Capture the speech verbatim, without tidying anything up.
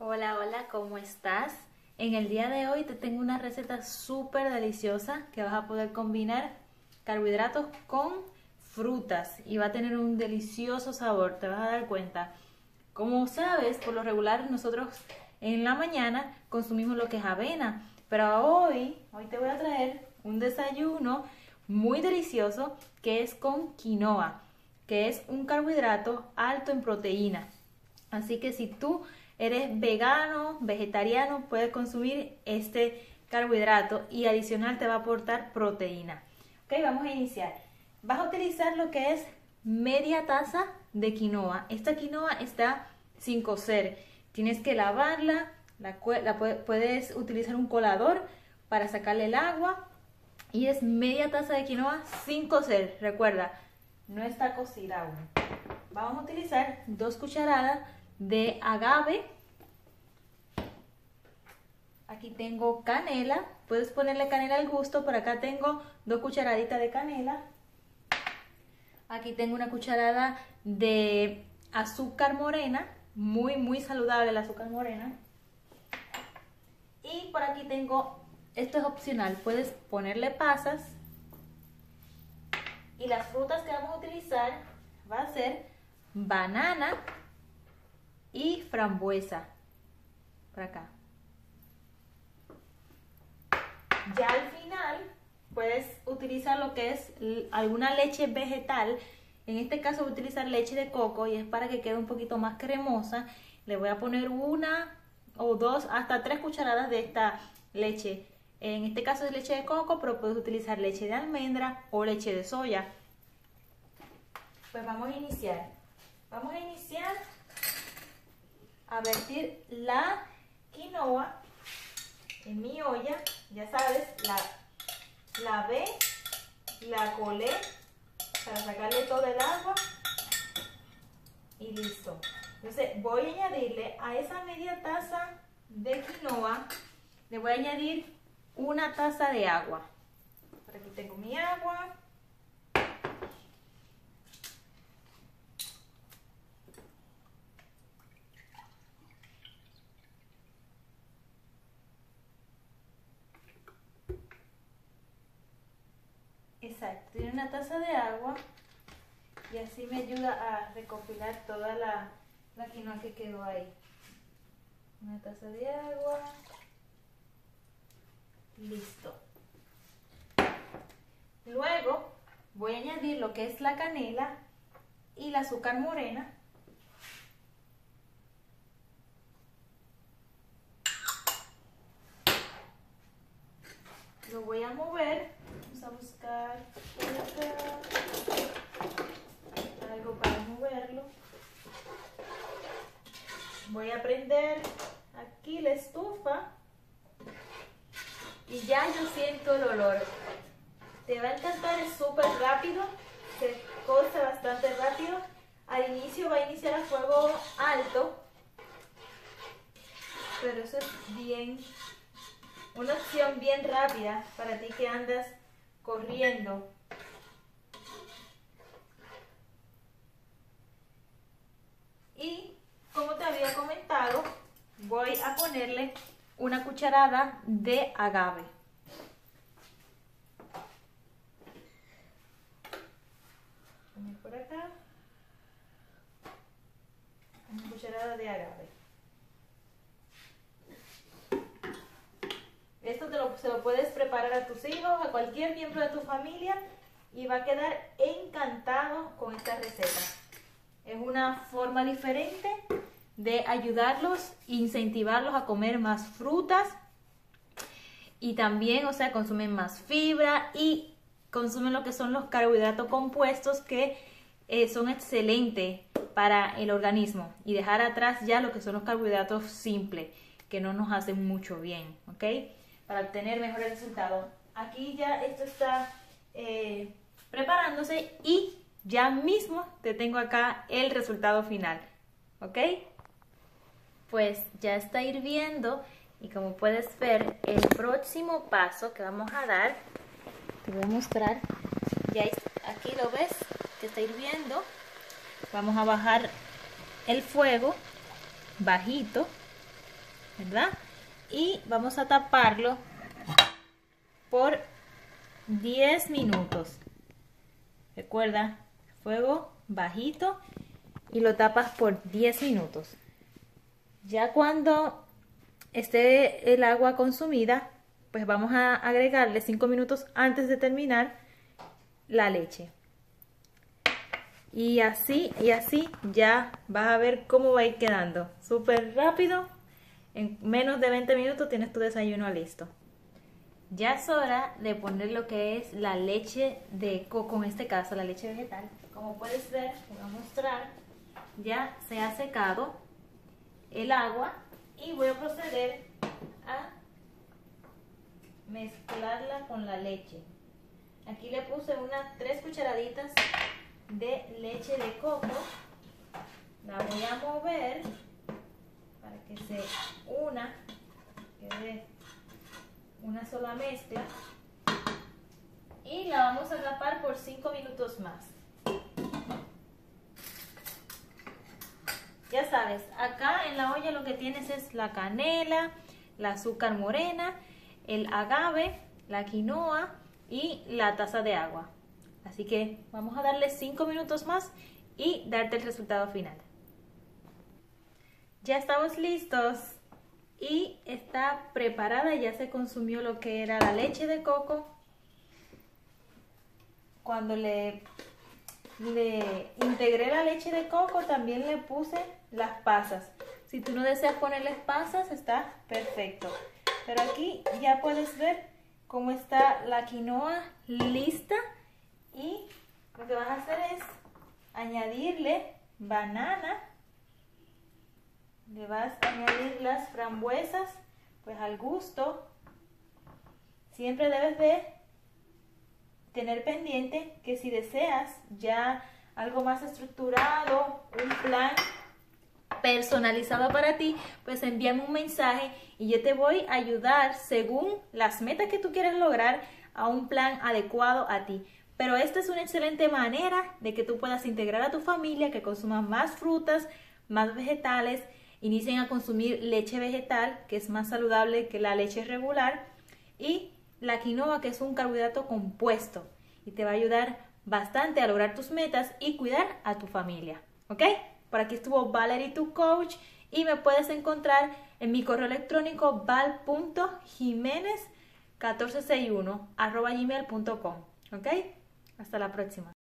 Hola, hola, ¿cómo estás? En el día de hoy te tengo una receta súper deliciosa que vas a poder combinar carbohidratos con frutas y va a tener un delicioso sabor, te vas a dar cuenta. Como sabes, por lo regular nosotros en la mañana consumimos lo que es avena, pero hoy, hoy te voy a traer un desayuno muy delicioso que es con quinoa, que es un carbohidrato alto en proteína. Así que si tú eres vegano, vegetariano, puedes consumir este carbohidrato y adicional te va a aportar proteína. Ok, vamos a iniciar. Vas a utilizar lo que es media taza de quinoa. Esta quinoa está sin cocer. Tienes que lavarla, la, la puedes utilizar un colador para sacarle el agua y es media taza de quinoa sin cocer. Recuerda, no está cocida aún. Vamos a utilizar dos cucharadas de agave. Aquí tengo canela, puedes ponerle canela al gusto, por acá tengo dos cucharaditas de canela. Aquí tengo una cucharada de azúcar morena, muy muy saludable el azúcar morena. Y por aquí tengo, esto es opcional, puedes ponerle pasas. Y las frutas que vamos a utilizar va a ser banana y frambuesa, por acá. Ya al final puedes utilizar lo que es alguna leche vegetal. En este caso voy a utilizar leche de coco y es para que quede un poquito más cremosa. Le voy a poner una o dos hasta tres cucharadas de esta leche. En este caso es leche de coco, pero puedes utilizar leche de almendra o leche de soya. Pues vamos a iniciar. Vamos a iniciar a vertir la quinoa en mi olla. Ya sabes, la lavé, la colé para sacarle todo el agua y listo. Entonces voy a añadirle a esa media taza de quinoa, le voy a añadir una taza de agua. Por aquí tengo mi agua. Exacto, tiene una taza de agua y así me ayuda a recopilar toda la, la quinoa que quedó ahí. Una taza de agua. Listo. Luego voy a añadir lo que es la canela y el azúcar morena. Lo voy a mover. Vamos a buscar por acá algo para moverlo. Voy a prender aquí la estufa y ya yo siento el olor. Te va a encantar, es súper rápido, se cose bastante rápido. Al inicio va a iniciar a fuego alto, pero eso es bien, una opción bien rápida para ti que andas corriendo. Y como te había comentado, voy a ponerle una cucharada de agave. Poner por acá una cucharada de agave. Esto te lo, se lo puedes preparar a tus hijos, a cualquier miembro de tu familia y va a quedar encantado con esta receta. Es una forma diferente de ayudarlos, incentivarlos a comer más frutas y también, o sea, consumen más fibra y consumen lo que son los carbohidratos compuestos que eh, son excelentes para el organismo y dejar atrás ya lo que son los carbohidratos simples que no nos hacen mucho bien, ¿ok? Para obtener mejores resultados. Aquí ya esto está eh, preparándose y ya mismo te tengo acá el resultado final, ¿ok? Pues ya está hirviendo y como puedes ver, el próximo paso que vamos a dar, te voy a mostrar, ya aquí lo ves que está hirviendo. Vamos a bajar el fuego bajito ¿verdad? Y vamos a taparlo por diez minutos. Recuerda, fuego bajito y lo tapas por diez minutos. Ya cuando esté el agua consumida, pues vamos a agregarle cinco minutos antes de terminar la leche. Y así, y así ya vas a ver cómo va a ir quedando. Súper rápido. En menos de veinte minutos tienes tu desayuno listo. Ya es hora de poner lo que es la leche de coco, en este caso la leche vegetal. Como puedes ver, te voy a mostrar, ya se ha secado el agua y voy a proceder a mezclarla con la leche. Aquí le puse unas tres cucharaditas de leche de coco. La voy a mover para que se una, quede una sola mezcla, y la vamos a tapar por cinco minutos más. Ya sabes, acá en la olla lo que tienes es la canela, la azúcar morena, el agave, la quinoa y la taza de agua. Así que vamos a darle cinco minutos más y darte el resultado final. Ya estamos listos y está preparada, ya se consumió lo que era la leche de coco. Cuando le, le integré la leche de coco también le puse las pasas. Si tú no deseas ponerles pasas, está perfecto. Pero aquí ya puedes ver cómo está la quinoa lista. Y lo que vas a hacer es añadirle banana. Le vas a añadir las frambuesas, pues al gusto. Siempre debes de tener pendiente que si deseas ya algo más estructurado, un plan personalizado para ti, pues envíame un mensaje y yo te voy a ayudar según las metas que tú quieres lograr a un plan adecuado a ti. Pero esta es una excelente manera de que tú puedas integrar a tu familia, que consuman más frutas, más vegetales, inicien a consumir leche vegetal, que es más saludable que la leche regular, y la quinoa, que es un carbohidrato compuesto y te va a ayudar bastante a lograr tus metas y cuidar a tu familia, ¿ok? Por aquí estuvo Valerie, tu coach, y me puedes encontrar en mi correo electrónico val punto jimenez uno cuatro seis uno arroba gmail punto com, ¿ok? Hasta la próxima.